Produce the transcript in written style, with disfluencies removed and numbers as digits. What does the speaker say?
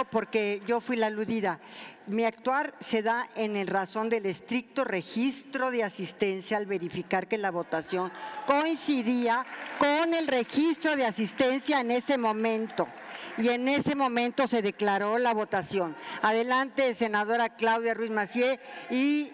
algo porque yo fui la aludida. Mi actuar se da en razón del estricto registro de asistencia al verificar que la votación coincidía con el registro de asistencia en ese momento. Y en ese momento se declaró la votación. Adelante, senadora Claudia Ruiz Massieu, y